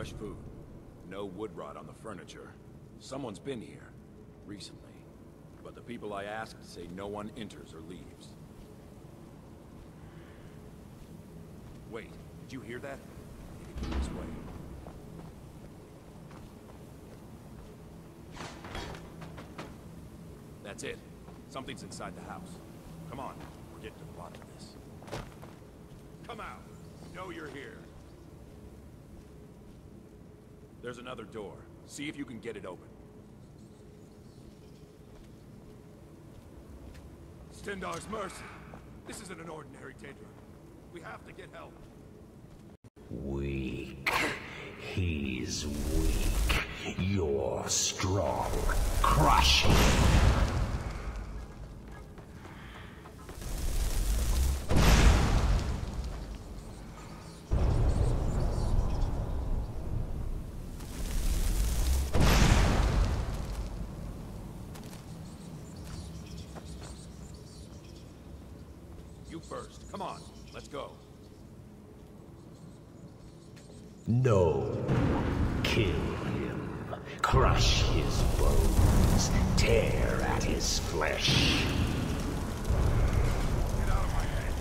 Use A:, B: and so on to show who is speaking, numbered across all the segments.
A: fresh food. No wood rot on the furniture. Someone's been here recently, but the people I asked say no one enters or leaves. Wait, did you hear that? This way. That's it. Something's inside the house. Come on, we're getting to the bottom of this. Come out. Know you're here. There's another door. See if you can get it open. Stendar's mercy. This isn't an ordinary Daedra. We have to get help.
B: Weak. He's weak. You're strong. Crush him.
A: You first. Come on. Let's go.
B: No. Kill him. Crush his bones. Tear at his flesh.
A: Get out of my head.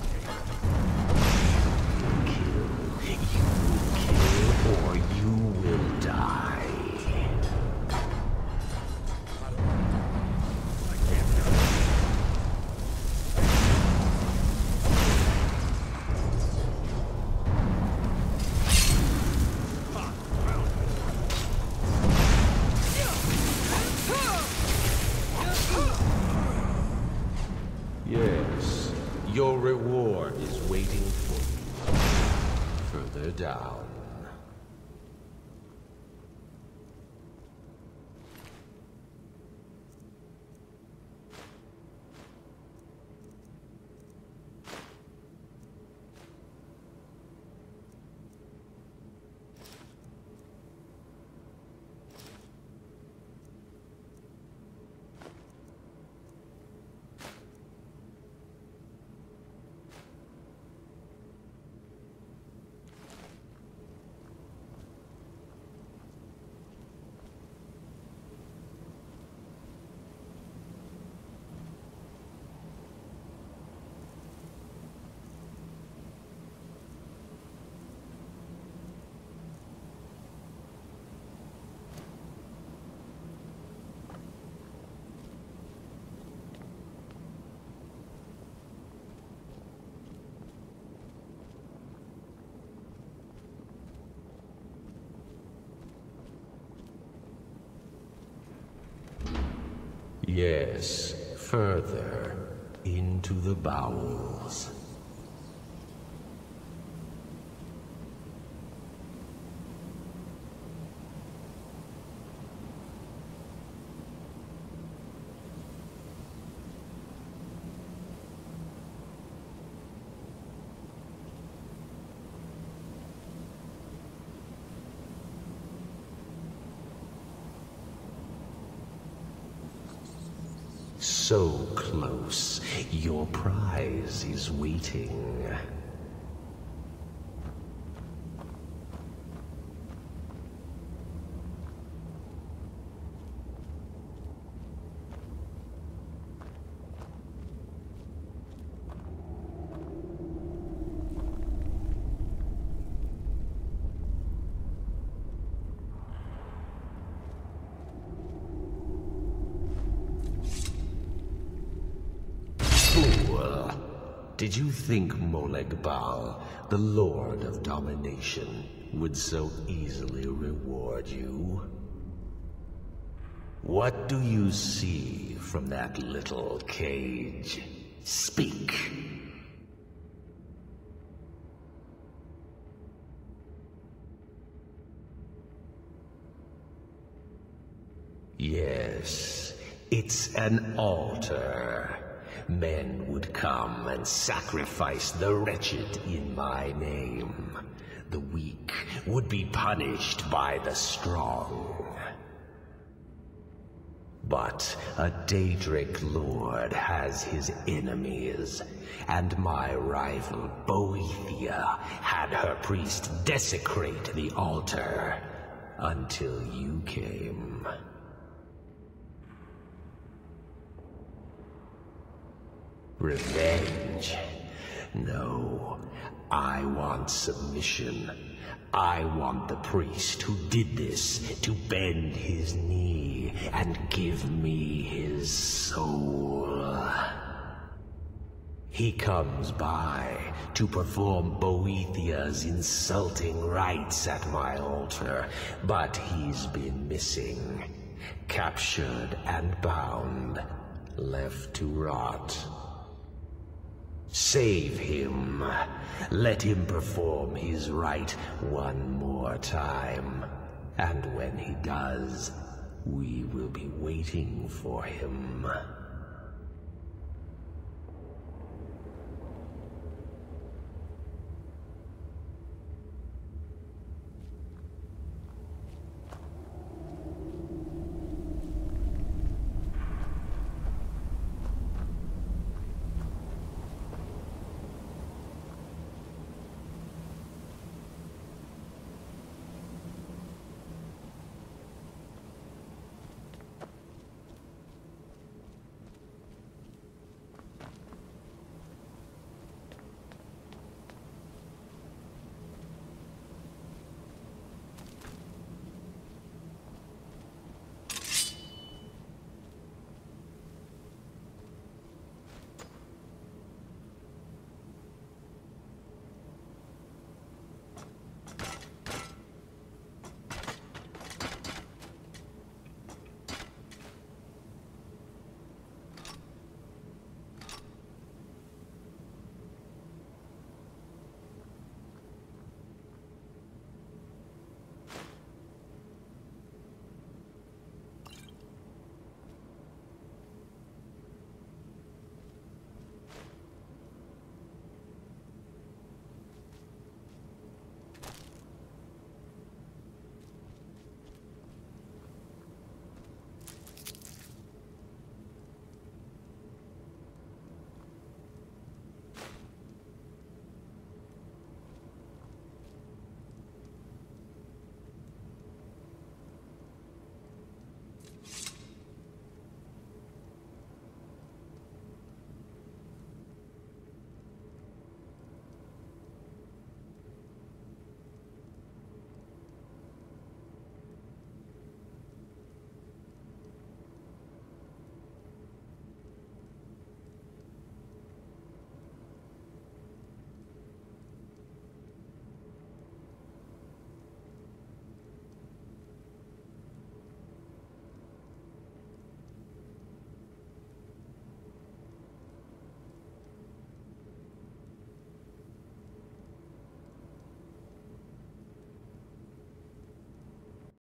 B: You will kill or you will die. Yes, your reward is waiting for you. Further down. Yes, further into the bowels. So close, your prize is waiting. Did you think Molegbal, the Lord of Domination, would so easily reward you? What do you see from that little cage? Speak! Yes, it's an altar. Men would come and sacrifice the wretched in my name. The weak would be punished by the strong. But a Daedric lord has his enemies, and my rival Boethia had her priest desecrate the altar. until you came. Revenge? No, I want submission. I want the priest who did this to bend his knee and give me his soul. He comes by to perform Boethia's insulting rites at my altar, but he's been missing, captured and bound, left to rot. Save him. Let him perform his rite one more time. And when he does, we will be waiting for him.